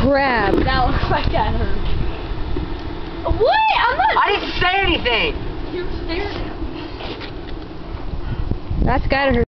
crap. That looks like that hurt. What? I'm not. I didn't say anything. You stared at me. That's gotta hurt.